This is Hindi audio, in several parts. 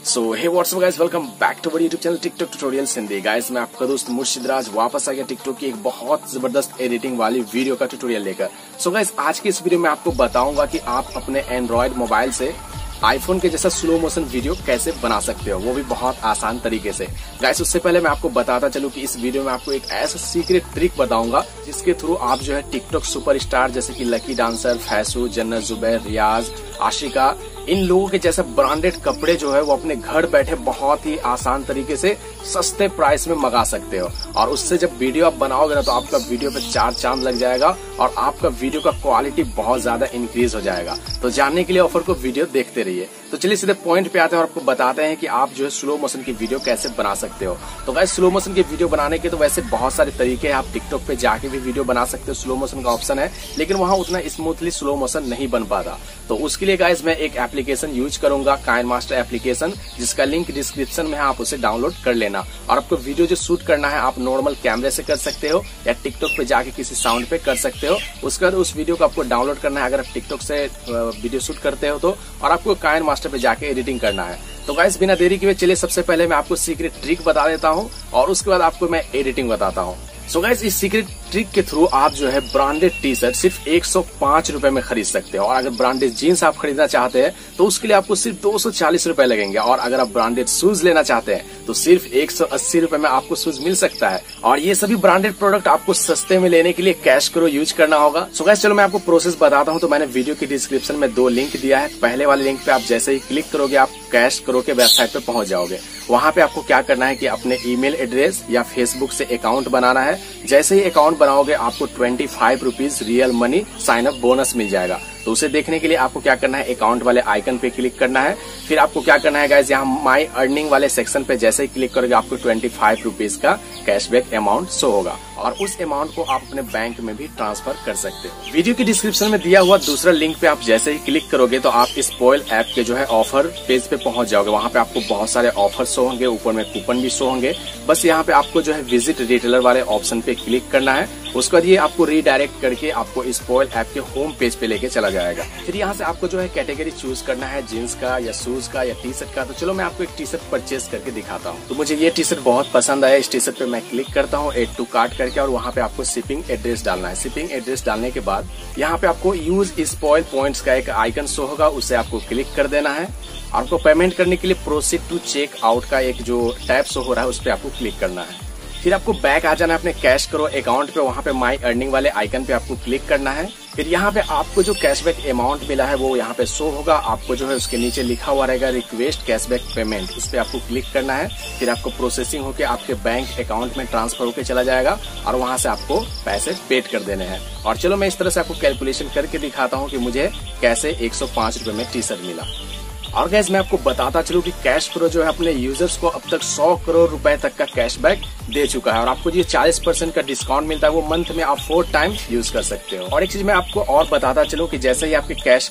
So hey WhatsApp guys, welcome back to our YouTube channel TikTok tutorials Hindi. Guys मैं आपका दोस्त मुर्शिद राज वापस आ गया टिकटॉक की एक बहुत जबरदस्त एडिटिंग वाली वीडियो का ट्यूटोरियल लेकर। सो गाइस आज की इस वीडियो में आपको बताऊंगा कि आप अपने एंड्रॉयड मोबाइल से आईफोन के जैसा स्लो मोशन वीडियो कैसे बना सकते हो, वो भी बहुत आसान तरीके से। गाइस उससे पहले मैं आपको बताता चलूं कि इस वीडियो में आपको एक ऐसा सीक्रेट ट्रिक बताऊंगा जिसके थ्रू आप जो है टिकटॉक सुपरस्टार जैसे कि लकी डांसर, फैसू, जन्नत जुबैर, रियाज, आशिका, इन लोगों के जैसे ब्रांडेड कपड़े जो है वो अपने घर बैठे बहुत ही आसान तरीके से सस्ते प्राइस में मंगा सकते हो। और उससे जब वीडियो आप बनाओगे ना तो आपका वीडियो पे चार चांद लग जाएगा और आपका वीडियो का क्वालिटी बहुत ज्यादा इंक्रीज हो जाएगा। तो जानने के लिए ऑफर को वीडियो देखते रहिए। तो चलिए सीधे पॉइंट पे आते हैं और आपको बताते हैं कि आप जो है स्लो मोशन की वीडियो कैसे बना सकते हो। तो गाइस स्लो मोशन की वीडियो बनाने के तो वैसे बहुत सारे तरीके हैं, आप टिकटॉक पे जाके भी वीडियो बना सकते हो, स्लो मोशन का ऑप्शन है, लेकिन वहां उतना स्मूथली स्लो मोशन नहीं बन पाता। तो उसके लिए गाइस मैं एक एप्लीकेशन यूज करूंगा, काइनमास्टर एप्लीकेशन, जिसका लिंक डिस्क्रिप्शन में है, आप उसे डाउनलोड कर लेना। और आपको वीडियो जो शूट करना है आप नॉर्मल कैमरे से कर सकते हो या टिकटॉक पे जाके किसी साउंड पे कर सकते हो। उसके बाद उस वीडियो को आपको डाउनलोड करना है अगर आप टिकटॉक से वीडियो शूट करते हो तो, और आपको काइनमास्टर पे जाके एडिटिंग करना है। तो गाइस बिना देरी किए चलिए सबसे पहले मैं आपको सीक्रेट ट्रिक बता देता हूँ और उसके बाद आपको मैं एडिटिंग बताता हूँ। सो गाइस इस सीक्रेट ट्रिक के थ्रू आप जो है ब्रांडेड टी शर्ट सिर्फ 105 रुपए में खरीद सकते हो, और अगर ब्रांडेड जीन्स आप खरीदना चाहते हैं तो उसके लिए आपको सिर्फ 240 रुपए लगेंगे, और अगर आप ब्रांडेड शूज लेना चाहते हैं तो सिर्फ 180 रुपए में आपको शूज मिल सकता है। और ये सभी ब्रांडेड प्रोडक्ट आपको सस्ते में लेने के लिए कैश करो यूज करना होगा। सो गाइस चलो मैं आपको प्रोसेस बताता हूँ। तो मैंने वीडियो की डिस्क्रिप्शन में 2 लिंक दिया है। पहले वाले लिंक पे आप जैसे ही क्लिक करोगे आप कैश करो के वेबसाइट पे पहुंच जाओगे। वहां पे आपको क्या करना है कि अपने ईमेल एड्रेस या फेसबुक से अकाउंट बनाना है। जैसे ही अकाउंट बनाओगे आपको 25 rupees real money sign up bonus मिल जाएगा। तो उसे देखने के लिए आपको क्या करना है, अकाउंट वाले आइकन पे क्लिक करना है। फिर आपको क्या करना है गाइस, यहाँ माई अर्निंग वाले सेक्शन पे जैसे ही क्लिक करोगे आपको 25 रुपीज का कैशबैक अमाउंट शो होगा, और उस अमाउंट को आप अपने बैंक में भी ट्रांसफर कर सकते हो। वीडियो की डिस्क्रिप्शन में दिया हुआ दूसरा लिंक पे आप जैसे ही क्लिक करोगे तो आप स्पॉइल ऐप के जो है ऑफर पेज पे पहुंच जाओगे। वहां पे आपको बहुत सारे ऑफर शो होंगे, ऊपर में कूपन भी शो होंगे। बस यहाँ पे आपको जो है विजिट रिटेलर वाले ऑप्शन पे क्लिक करना है। उसके बाद ये आपको रीडायरेक्ट करके आपको स्पॉइल ऐप के होम पेज पे लेके चला जाएगा। फिर यहाँ से आपको जो है कैटेगरी चूज करना है, जींस का या शूज का या टी शर्ट का। तो चलो मैं आपको एक टी शर्ट परचेज करके दिखाता हूँ। तो मुझे ये टी शर्ट बहुत पसंद आया। इस टी शर्ट पे मैं क्लिक करता हूँ एड टू कार्ट करके, और वहाँ पे आपको शिपिंग एड्रेस डालना है। शिपिंग एड्रेस डालने के बाद यहाँ पे आपको यूज स्पॉइल पॉइंट्स का एक आइकन शो होगा, उसे आपको क्लिक कर देना है। आपको पेमेंट करने के लिए प्रोसीड टू चेक आउट का एक जो टैब शो हो रहा है उस पर आपको क्लिक करना है। फिर आपको बैक आ जाना है अपने कैश करो अकाउंट पे, वहां पे माई अर्निंग वाले आइकन पे आपको क्लिक करना है। फिर यहाँ पे आपको जो कैशबैक अमाउंट मिला है वो यहाँ पे शो होगा। आपको जो है उसके नीचे लिखा हुआ रहेगा रिक्वेस्ट कैशबैक पेमेंट, इस पे आपको क्लिक करना है। फिर आपको प्रोसेसिंग होके आपके बैंक अकाउंट में ट्रांसफर होके चला जाएगा और वहां से आपको पैसे पेड कर देने हैं। और चलो मैं इस तरह से आपको कैलकुलेशन करके दिखाता हूँ कि मुझे कैसे 105 रुपए में टी शर्ट मिला। और गैस मैं आपको बताता चलूं कि कैश प्रो जो है अपने यूजर्स को अब तक 100 करोड़ रुपए तक का कैशबैक दे चुका है, और आपको जो 40% का डिस्काउंट मिलता है वो मंथ में आप 4 टाइम्स यूज कर सकते हो। और एक चीज मैं आपको और बताता चलूं कि जैसे ही आपके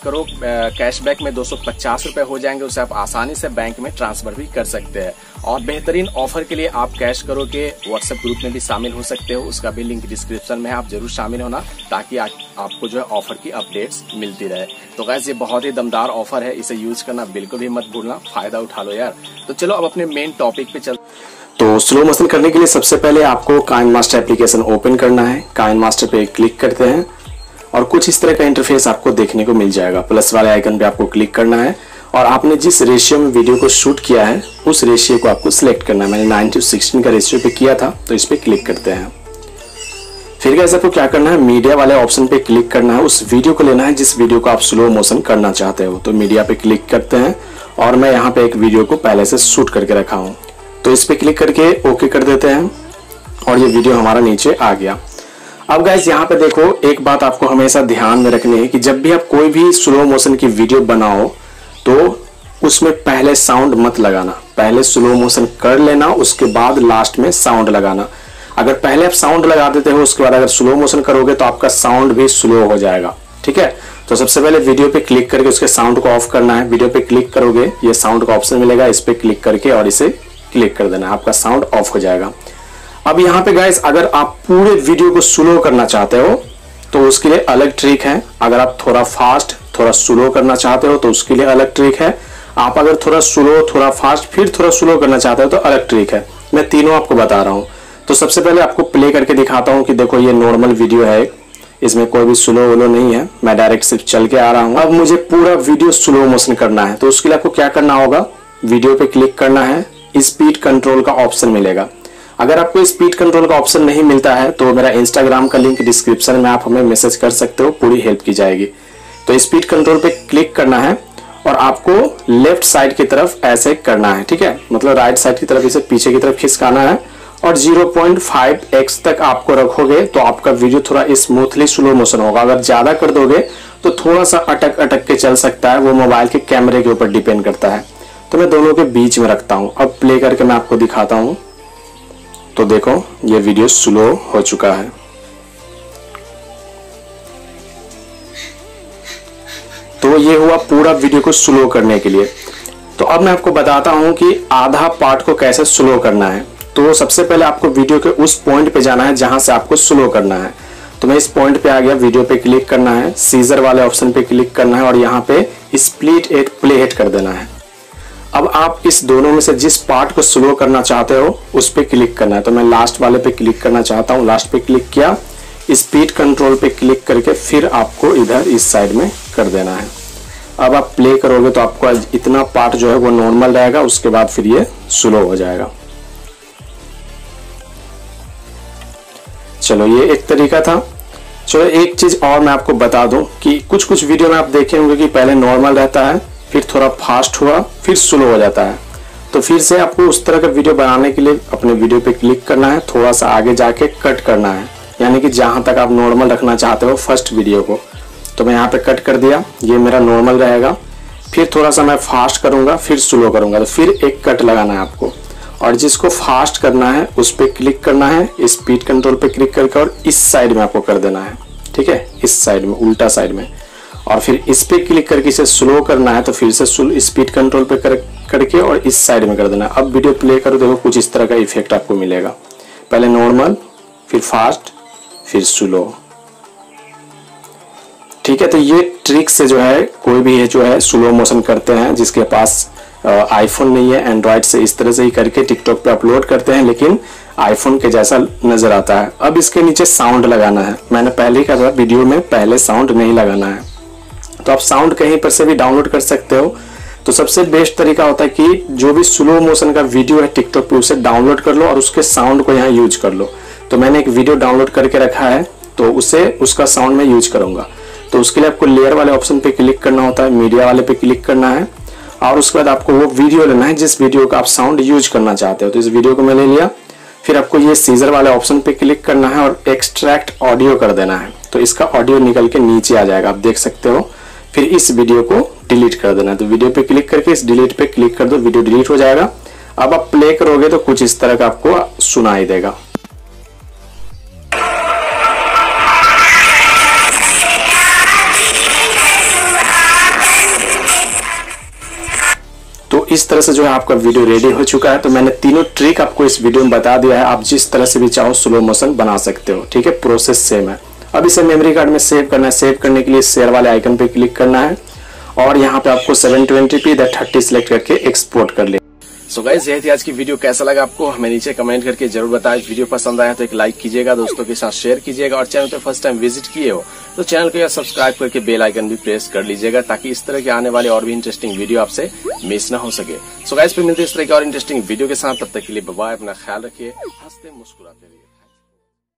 कैशबैक में 250 रुपए हो जाएंगे उसे आप आसानी से बैंक में ट्रांसफर भी कर सकते हैं। और बेहतरीन ऑफर के लिए आप कैश करो के व्हाट्सएप ग्रुप में भी शामिल हो सकते हो, उसका भी लिंक डिस्क्रिप्शन में है, आप जरूर शामिल होना ताकि आपको जो है ऑफर की अपडेट्स मिलती रहे। तो गाइस ये बहुत ही दमदार ऑफर है, इसे यूज करना बिल्कुल भी मत भूलना, फायदा उठा लो यार। तो चलो अब अपने मेन टॉपिक पे चल। तो स्लो मोशन करने के लिए सबसे पहले आपको काइनमास्टर एप्लीकेशन ओपन करना है। काइनमास्टर पे क्लिक करते हैं और कुछ इस तरह का इंटरफेस आपको देखने को मिल जाएगा। प्लस वाले आइकन पे आपको क्लिक करना है और आपने जिस रेशियो में वीडियो को शूट किया है उस रेशियो को आपको सिलेक्ट करना है। मैंने 9:16 का रेशियो पे किया था तो इस पे क्लिक करते हैं। फिर गाइस आपको क्या करना है, मीडिया वाले ऑप्शन पे क्लिक करना है। उस वीडियो को लेना है जिस वीडियो को आप स्लो मोशन करना चाहते हो। तो मीडिया पे क्लिक करते हैं और मैं यहाँ पे एक वीडियो को पहले से शूट करके रखा हूँ, तो इस पे क्लिक करके ओके कर देते हैं और ये वीडियो हमारा नीचे आ गया। अब गाइस यहाँ पे देखो, एक बात आपको हमेशा ध्यान में रखनी है कि जब भी आप कोई भी स्लो मोशन की वीडियो बनाओ तो उसमें पहले साउंड मत लगाना, पहले स्लो मोशन कर लेना, उसके बाद लास्ट में साउंड लगाना। अगर पहले आप साउंड लगा देते हो उसके बाद अगर स्लो मोशन करोगे तो आपका साउंड भी स्लो हो जाएगा, ठीक है। तो सबसे पहले वीडियो पे क्लिक करके उसके साउंड को ऑफ करना है। वीडियो पे क्लिक करोगे ये साउंड का ऑप्शन मिलेगा, इस पे क्लिक करके और इसे क्लिक कर देना, आपका साउंड ऑफ हो जाएगा। अब यहाँ पे गाइस अगर आप पूरे वीडियो को स्लो करना चाहते हो तो उसके लिए अलग ट्रिक है। अगर आप थोड़ा फास्ट थोड़ा स्लो करना चाहते हो तो उसके लिए अलग ट्रिक है। आप अगर थोड़ा स्लो, थोड़ा फास्ट, फिर थोड़ा स्लो करना चाहते हो तो अलग ट्रिक है। मैं तीनों आपको बता रहा हूँ। तो सबसे पहले आपको प्ले करके दिखाता हूँ कि देखो ये नॉर्मल वीडियो है, इसमें कोई भी स्लो वोलो नहीं है, मैं डायरेक्ट सिर्फ चल के आ रहा हूँ। अब मुझे पूरा वीडियो स्लो मोशन करना है, तो उसके लिए आपको क्या करना होगा, वीडियो पे क्लिक करना है, स्पीड कंट्रोल का ऑप्शन मिलेगा। अगर आपको स्पीड कंट्रोल का ऑप्शन नहीं मिलता है तो मेरा इंस्टाग्राम का लिंक डिस्क्रिप्शन में आप हमें मैसेज कर सकते हो, पूरी हेल्प की जाएगी। तो स्पीड कंट्रोल पे क्लिक करना है और आपको लेफ्ट साइड की तरफ ऐसे करना है, ठीक है, मतलब राइट साइड की तरफ इसे पीछे की तरफ खिसकाना है और 0.5x तक आपको रखोगे तो आपका वीडियो थोड़ा स्मूथली स्लो मोशन होगा। अगर ज्यादा कर दोगे तो थोड़ा सा अटक अटक के चल सकता है, वो मोबाइल के कैमरे के ऊपर डिपेंड करता है। तो मैं दोनों के बीच में रखता हूं। अब प्ले करके मैं आपको दिखाता हूं। तो देखो ये वीडियो स्लो हो चुका है। तो ये हुआ पूरा वीडियो को स्लो करने के लिए। तो अब मैं आपको बताता हूं कि आधा पार्ट को कैसे स्लो करना है। तो सबसे पहले आपको वीडियो के उस पॉइंट पे जाना है जहां से आपको स्लो करना है। तो मैं इस पॉइंट पे आ गया, वीडियो पे क्लिक करना है, सीजर वाले ऑप्शन पे क्लिक करना है और यहाँ पे स्प्लिट एट प्ले हेड कर देना है। अब आप इस दोनों में से जिस पार्ट को स्लो करना चाहते हो उस पे क्लिक करना है। तो मैं लास्ट वाले पे क्लिक करना चाहता हूँ, लास्ट पे क्लिक किया, स्पीड कंट्रोल पे क्लिक करके फिर आपको इधर इस साइड में कर देना है। अब आप प्ले करोगे तो आपको इतना पार्ट जो है वो नॉर्मल रहेगा, उसके बाद फिर ये स्लो हो जाएगा। चलो ये एक तरीका था। चलो एक चीज और मैं आपको बता दूं कि कुछ वीडियो में आप देखे होंगे कि पहले नॉर्मल रहता है, फिर थोड़ा फास्ट हुआ, फिर स्लो हो जाता है। तो फिर से आपको उस तरह का वीडियो बनाने के लिए अपने वीडियो पे क्लिक करना है, थोड़ा सा आगे जाके कट करना है, यानी कि जहां तक आप नॉर्मल रखना चाहते हो फर्स्ट वीडियो को। तो मैं यहाँ पे कट कर दिया, ये मेरा नॉर्मल रहेगा। फिर थोड़ा सा मैं फास्ट करूंगा, फिर स्लो करूंगा, तो फिर एक कट लगाना है आपको। और जिसको फास्ट करना है उस पर क्लिक करना है, स्पीड कंट्रोल पे क्लिक करके और इस साइड में आपको कर देना है, ठीक है, इस साइड में, उल्टा साइड में। और फिर इस पे क्लिक करके इसे स्लो करना है, तो फिर से स्पीड कंट्रोल पे करके और इस साइड में कर देना है। अब वीडियो प्ले करो, देखो कुछ इस तरह का इफेक्ट आपको मिलेगा, पहले नॉर्मल, फिर फास्ट, फिर स्लो, ठीक है। तो ये ट्रिक से जो है कोई भी है जो है स्लो मोशन करते हैं, जिसके पास आईफोन नहीं है, एंड्रॉइड से इस तरह से ही करके टिकटॉक पे अपलोड करते हैं, लेकिन आईफोन के जैसा नजर आता है। अब इसके नीचे साउंड लगाना है, मैंने पहले ही कहा था वीडियो में पहले साउंड नहीं लगाना है। तो आप साउंड कहीं पर से भी डाउनलोड कर सकते हो। तो सबसे बेस्ट तरीका होता है कि जो भी स्लो मोशन का वीडियो है टिकटॉक पे उसे डाउनलोड कर लो और उसके साउंड को यहाँ यूज कर लो। तो मैंने एक वीडियो डाउनलोड करके रखा है, तो उसे उसका साउंड में यूज करूंगा। तो उसके लिए आपको लेयर वाले ऑप्शन पे क्लिक करना होता है, मीडिया वाले पे क्लिक करना है और उसके बाद आपको वो वीडियो लेना है जिस वीडियो का आप साउंड यूज करना चाहते हो। तो इस वीडियो को मैंने लिया, फिर आपको ये सीजर वाले ऑप्शन पे क्लिक करना है और एक्सट्रैक्ट ऑडियो कर देना है। तो इसका ऑडियो निकल के नीचे आ जाएगा, आप देख सकते हो। फिर इस वीडियो को डिलीट कर देना है। तो वीडियो पे क्लिक करके इस डिलीट पे क्लिक कर दो, वीडियो डिलीट हो जाएगा। अब आप प्ले करोगे तो कुछ इस तरह का आपको सुनाई देगा। तो इस तरह से जो है आपका वीडियो रेडी हो चुका है। तो मैंने तीनों ट्रिक आपको इस वीडियो में बता दिया है, आप जिस तरह से भी चाहो स्लो मोशन बना सकते हो, ठीक है, प्रोसेस सेम है। अब इसे मेमोरी कार्ड में सेव करना है। सेव करने के लिए शेयर वाले आइकन पे क्लिक करना है और यहाँ पे आपको 720p 30 सिलेक्ट करके एक्सपोर्ट कर ले। सो गाइस यही थी आज की वीडियो। कैसा लगा आपको हमें नीचे कमेंट करके जरूर बताएं। वीडियो पसंद आया तो एक लाइक कीजिएगा, दोस्तों के साथ शेयर कीजिएगा और चैनल पे फर्स्ट टाइम विजिट किए हो तो चैनल को सब्सक्राइब करके बेल आइकन भी प्रेस कर लीजिएगा, ताकि इस तरह के आने वाले और भी इंटरेस्टिंग वीडियो आपसे मिस ना हो सके। सो गाइस फिर मिलते हैं इस तरह के और इंटरेस्टिंग वीडियो के साथ, तब तक के लिए बाय बाय, अपना ख्याल रखिए, हंसते मुस्कुराते रहिए।